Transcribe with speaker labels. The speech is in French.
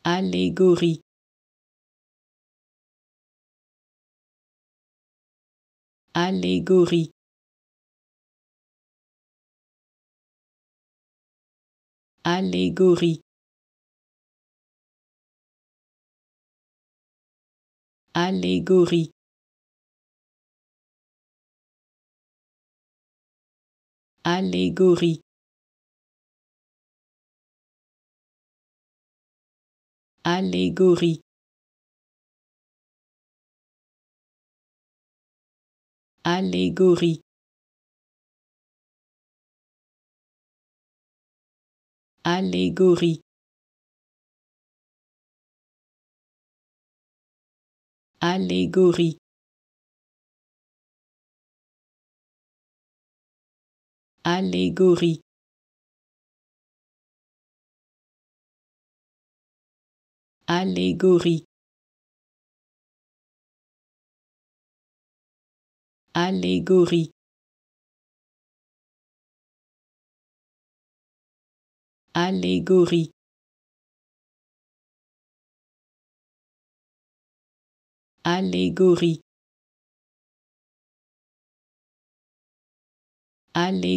Speaker 1: allégorie, allégorie, allégorie, allégorie, allégorie, allégorie, allégorie, allégorie, allégorie, allégorie, allégorie, allégorie, allégorie, allégorie, allégorie.